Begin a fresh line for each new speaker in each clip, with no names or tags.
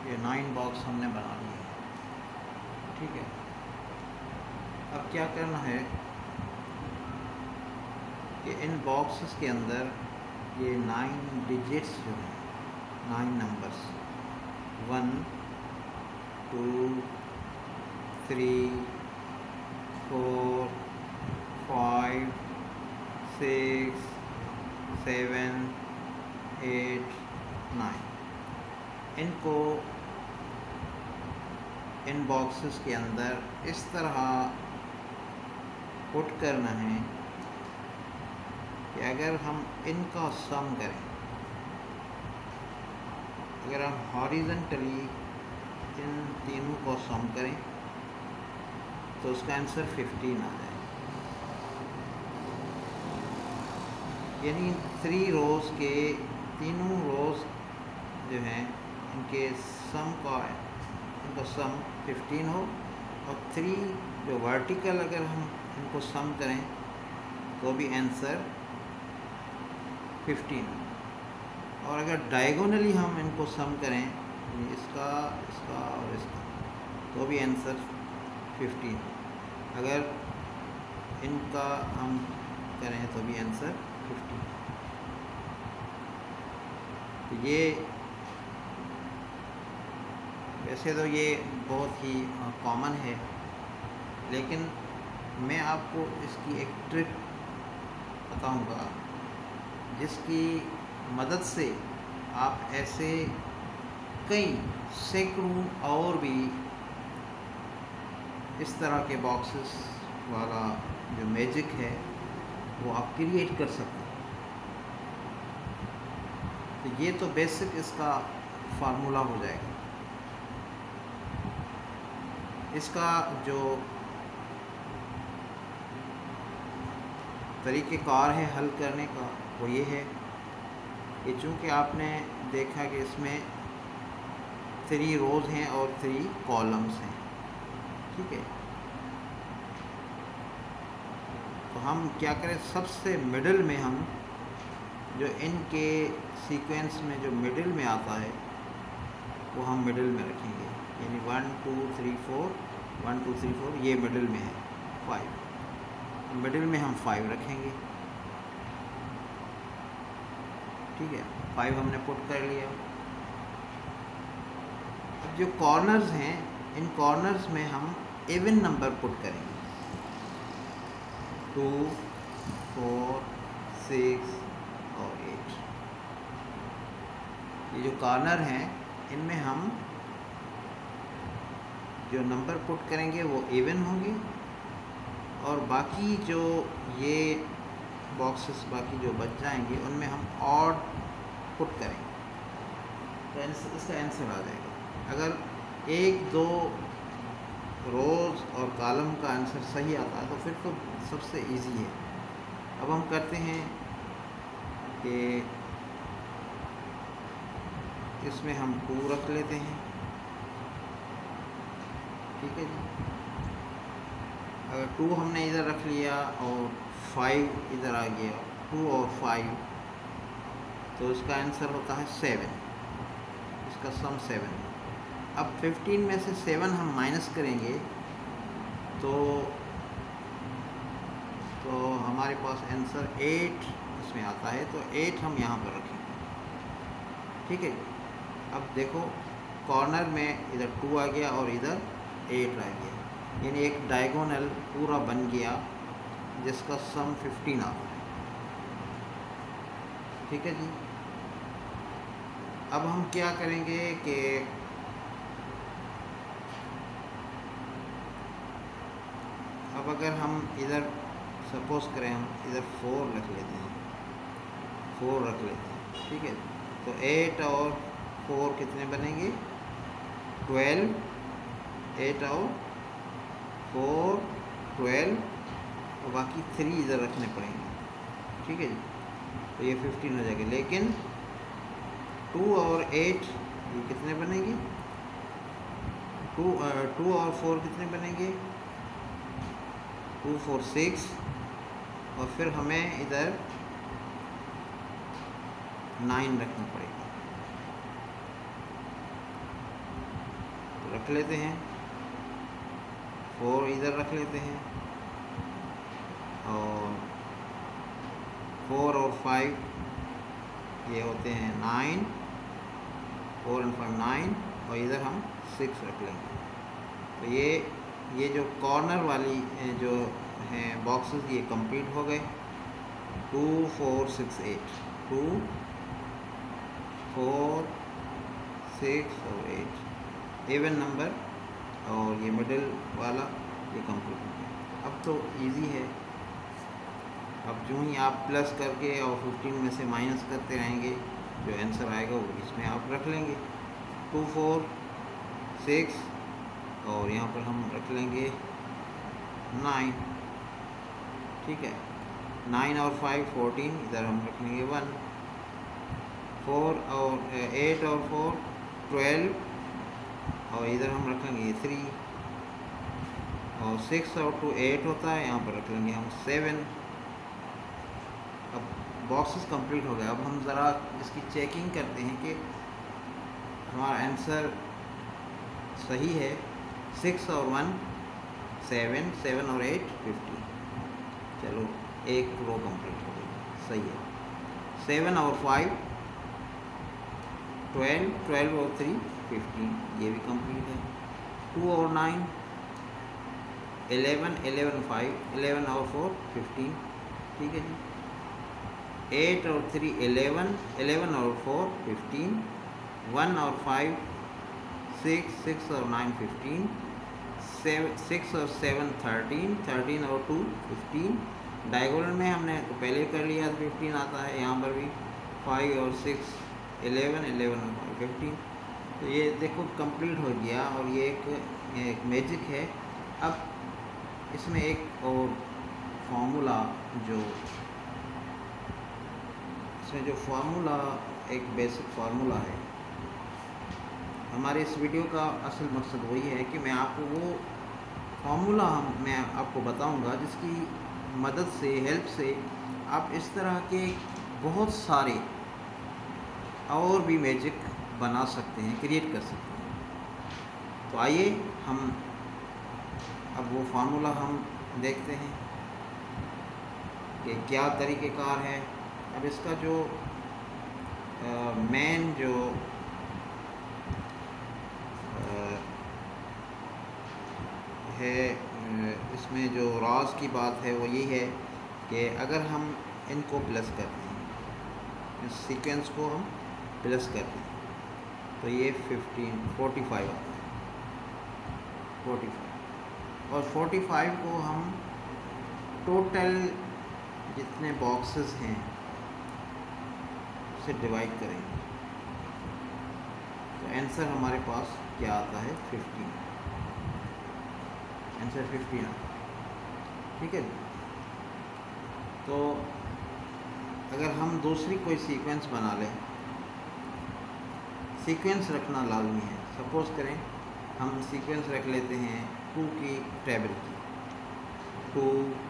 ये 9 बॉक्स हमने बना लिए। ठीक है, अब क्या करना है कि इन बॉक्सेस के अंदर ये 9 डिजिट्स जो हैं, 9 नंबर्स 1 2 3 4 5 6 7 8 9, इनको इन बॉक्सेस के अंदर इस तरह पुट करना है कि अगर हम इनका सम करें, अगर हम हॉरिजॉन्टली इन तीनों को सम करें तो उसका आंसर 15 आ जाए। यानी 3 रोज़ के तीनों रोज़ जो हैं इनके इनका सम 15 हो, और 3 जो वर्टिकल अगर हम इनको सम करें तो भी आंसर 15, और अगर डायगोनली हम इनको सम करें इसका इसका और इसका तो भी आंसर 15, अगर इनका हम करें तो भी आंसर 15। तो ये वैसे तो ये बहुत ही कॉमन है, लेकिन मैं आपको इसकी एक ट्रिक बताऊंगा जिसकी मदद से आप ऐसे कई सैकड़ों और भी इस तरह के बॉक्सेस वाला जो मैजिक है वो आप क्रिएट कर सकते हैं। तो ये तो बेसिक इसका फार्मूला हो जाएगा। इसका जो तरीक़ेकार है हल करने का वो ये है कि चूँकि आपने देखा कि इसमें 3 रोज़ हैं और 3 कॉलम्स हैं, ठीक है, तो हम क्या करें, सबसे मिडिल में हम जो इनके सीक्वेंस में जो मिडिल में आता है वो हम मिडिल में रखेंगे। यानी 1 2 3 4 1 2 3 4 ये मिडिल में है 5, मिडिल में हम 5 रखेंगे। ठीक है, 5 हमने पुट कर लिया। अब जो कॉर्नर्स हैं, इन कॉर्नर्स में हम इवन नंबर पुट करेंगे, 2 4 6 और 8। ये जो कॉर्नर हैं इनमें हम जो नंबर पुट करेंगे वो इवन होंगे, और बाकी जो ये बॉक्सेस बाकी जो बच जाएंगे उनमें हम ऑड पुट करेंगे, तो इसका आंसर आ जाएगा। अगर 1 2 रोज़ और कॉलम का आंसर सही आता है तो फिर तो सबसे इजी है। अब हम करते हैं कि इसमें हम 2 रख लेते हैं। ठीक है जी, अगर 2 हमने इधर रख लिया और 5 इधर आ गया, 2 और 5, तो इसका आंसर होता है 7, इसका सम 7 है। अब 15 में से 7 हम माइनस करेंगे तो हमारे पास आंसर 8 इसमें आता है, तो 8 हम यहाँ पर रखेंगे। ठीक है, अब देखो कॉर्नर में इधर 2 आ गया और इधर 8 आ गया, यानी एक डायगोनल पूरा बन गया जिसका सम 15 आता है। ठीक है जी, अब हम क्या करेंगे कि अब अगर हम इधर सपोज़ करें हम इधर 4 रख लेते हैं, 4 रख लेते हैं। ठीक है, तो 8 और 4 कितने बनेंगे, 12, 8 और 4 12, और बाकी 3 इधर रखने पड़ेंगे। ठीक है जी, तो ये 15 हो जाएगा। लेकिन 2 और 8 ये कितने बनेंगे, 2 और 4 कितने बनेंगे, 2 4 6, और फिर हमें इधर 9 रखना पड़ेगा। रख लेते हैं, 4 इधर रख लेते हैं, और 4 और 5 ये होते हैं 9, 4 और 5 9, और इधर हम 6 रख लेंगे। तो ये जो कॉर्नर वाली जो हैं बॉक्सेस ये कंप्लीट हो गए। 2 4 6 8, 2 4 6 और 8 इवन नंबर, और ये मिडिल वाला ये कंप्लीट हो गया। अब तो इजी है। अब जो ही आप प्लस करके और 15 में से माइनस करते रहेंगे, जो आंसर आएगा वो इसमें आप रख लेंगे। 2 4 6, और यहाँ पर हम रख लेंगे 9, ठीक है। 9 और 5 14, इधर हम रख लेंगे 1, 4 और 8 और 4 12, और इधर हम रखेंगे 3, और 6 और 2 8 होता है, यहाँ पर रख लेंगे हम 7। अब बॉक्सेस कंप्लीट हो गया। अब हम ज़रा इसकी चेकिंग करते हैं कि हमारा आंसर सही है। 6 और 1 7, 7 और 8 50। चलो एक रो कंप्लीट हो गई, सही है। 7 और 5 12, 12 और 3 15, ये भी कंप्लीट है। 2 और 9 11, 11 5 11 और 4 15, ठीक है जी। 8 और 3 11, 11 और 4 15, 1 और 5 6, 6 और 9 15, 6 और 7 13, 13 और 2 15। डायगोनल में हमने तो पहले कर लिया, 15 आता है। यहाँ पर भी 5 और 6 11, 11 और 5 15। तो ये देखो कंप्लीट हो गया, और ये एक मैजिक है। अब इसमें एक और फार्मूला जो फार्मूला एक बेसिक फार्मूला है। हमारे इस वीडियो का असल मकसद वही है कि मैं आपको वो फार्मूला मैं आपको बताऊंगा जिसकी मदद से, हेल्प से आप इस तरह के बहुत सारे और भी मैजिक बना सकते हैं, क्रिएट कर सकते हैं। तो आइए हम अब वो फार्मूला हम देखते हैं कि क्या तरीक़ेकार है। अब इसका जो मेन जो है, इसमें जो राज की बात है वो ये है कि अगर हम इनको प्लस करते हैं, इस सीक्वेंस को हम प्लस करते हैं, तो ये 45 आता है, 45। और 45 को हम टोटल जितने बॉक्सेस हैं से डिवाइड करेंगे, तो आंसर हमारे पास क्या आता है 15। आंसर 15 आता है, ठीक है। तो अगर हम दूसरी कोई सीक्वेंस बना लें, सीक्वेंस रखना लाजमी है। सपोज़ करें हम सीक्वेंस रख लेते हैं 2 की टेबल की, 2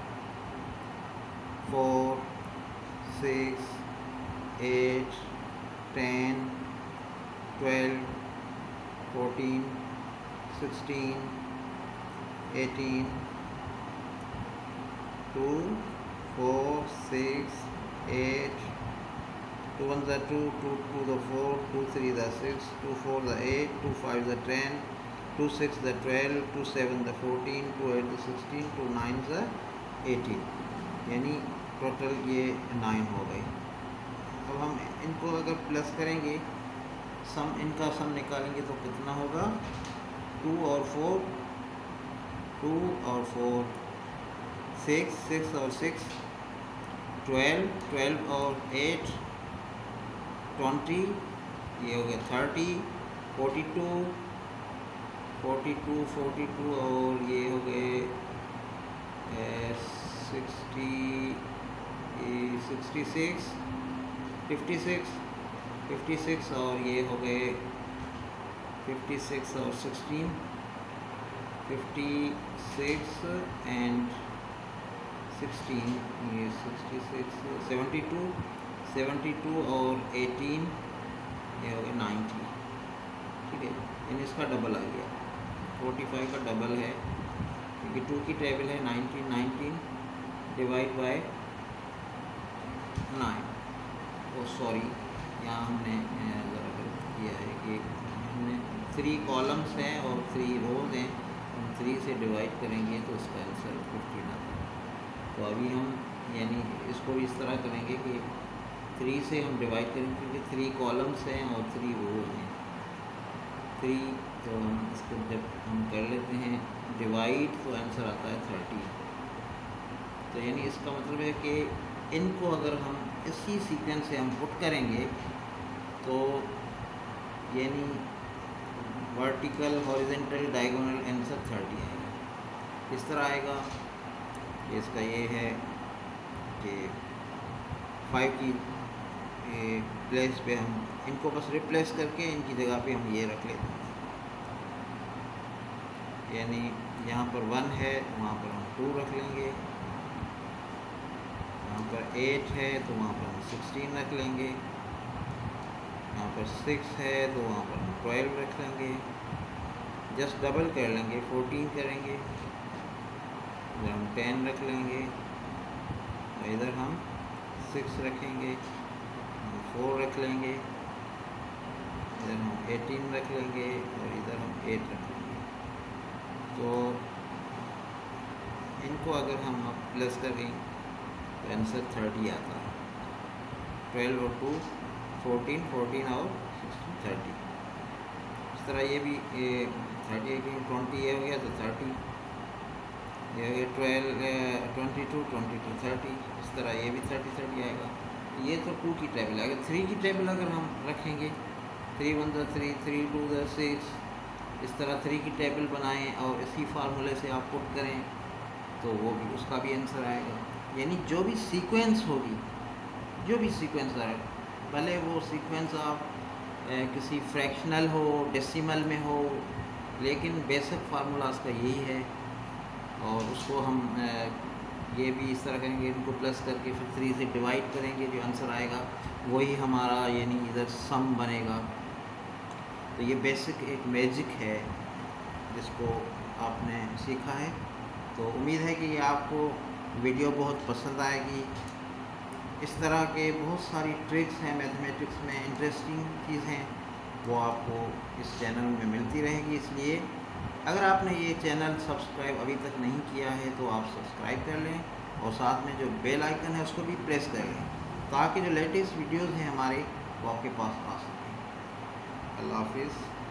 4 6 8 10 12 14 16 18 2 4 6 8 2 1 the 2 2 2 the 4 2 3 the 6 2 4 the 8 2 5 the 10 2 6 the 12 2 7 the 14 2 8 the 16 2 9 the 18, यानी टोटल ये 9 हो गई। अब हम इनको अगर प्लस करेंगे, इनका सम निकालेंगे तो कितना होगा? 2 और 4 2 और 4 6 6 और 6 12 12 और 8 20, ये हो गया 30 42 42 42 और ये हो गए 60 66 56 56 और ये हो गए 56 और 16 56 एंड 16, ये 66 72 72 और 18, ये हो गया 90, ठीक है। यानी इसका डबल आ गया। 45 का डबल है, क्योंकि 2 की टेबल है 19, 19 डिवाइड बाय 9। ओ सॉरी, यहाँ हमने ज़रा गलत किया है कि हमने 3 कॉलम्स हैं और 3 रोज हैं, हम 3 से डिवाइड करेंगे तो उसका आंसर 15 आता है। तो अभी हम यानी इसको भी इस तरह करेंगे कि 3 से हम डिवाइड करेंगे, क्योंकि 3 कॉलम्स हैं और 3 रोज हैं 3। तो हम इसको जब हम कर लेते हैं डिवाइड तो आंसर आता है 30। तो यानी इसका मतलब है कि इनको अगर हम इसी सीक्वेंस से हम पुट करेंगे तो यानी वर्टिकल, हॉरिजेंटल, डायगोनल आंसर 30 आएगा। किस तरह आएगा? इसका ये है कि 5 की प्लेस पे हम इनको बस रिप्लेस करके इनकी जगह पे हम ये रख लेते हैं, यानी यहाँ पर 1 है वहाँ पर हम 2 रख लेंगे, यहाँ पर 8 है तो वहाँ पर हम 16 रख लेंगे, यहाँ पर 6 है तो वहाँ पर हम 12 रख लेंगे, जस्ट डबल कर लेंगे 14 करेंगे, इधर हम 10 रख लेंगे और इधर हम 6 रखेंगे, हम 4 रख लेंगे, इधर हम 18 रख लेंगे और इधर हम 8 रख लेंगे। तो इनको अगर हम प्लस करें तो आंसर 30 आता है। 12 और 2 14, 14 और 16 30। इस तरह ये भी 30 20 ये हो गया तो 30, ये हो गया 12 22 22 30। इस तरह ये भी 30 30 आएगा। ये तो 2 की टेबल है। अगर 3 की टेबल अगर हम रखेंगे 3 1 3 3 2 6, इस तरह 3 की टेबल बनाएं और इसी फार्मूले से आप पुट करें तो वो भी उसका भी आंसर आएगा। यानी जो भी सीक्वेंस होगी, जो भी सीक्वेंस आए, भले वो सीक्वेंस आप किसी फ्रैक्शनल हो, डेसिमल में हो, लेकिन बेसिक फार्मूला उसका यही है। और उसको हम ये भी इस तरह करेंगे, इनको प्लस करके फिर 3 से डिवाइड करेंगे, जो आंसर आएगा वही हमारा यानी इधर सम बनेगा। तो ये बेसिक एक मैजिक है जिसको आपने सीखा है। तो उम्मीद है कि ये आपको वीडियो बहुत पसंद आएगी। इस तरह के बहुत सारी ट्रिक्स हैं मैथमेटिक्स में, इंटरेस्टिंग चीज़ें, वो आपको इस चैनल में मिलती रहेगी। इसलिए अगर आपने ये चैनल सब्सक्राइब अभी तक नहीं किया है तो आप सब्सक्राइब कर लें और साथ में जो बेल आइकन है उसको भी प्रेस कर लें, ताकि जो लेटेस्ट वीडियोज़ हैं हमारे वो आपके पास आ सकें। अल्लाह हाफिज़।